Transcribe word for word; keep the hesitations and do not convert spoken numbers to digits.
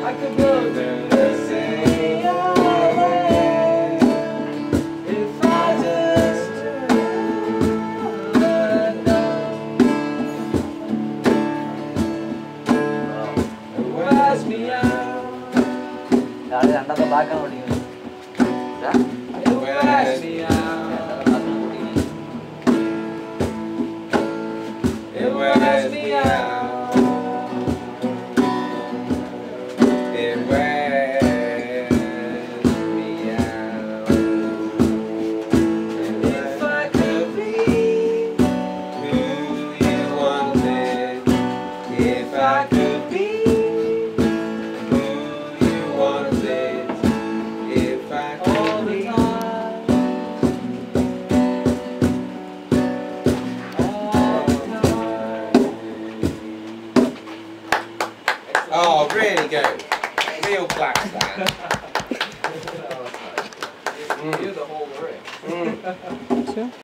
I could go through the sea always if I just turned down. It wears me out. രണ്ടൊക്കെ ബാക്കാൻ ഓടിക്കുന്നു. It wears me out. It wears me out. It wears me out. And if I could be who you wanted, if I could be who you wanted, if I could all the time, all the time. Oh, really good. Real black stand. You the whole lyric. Mm.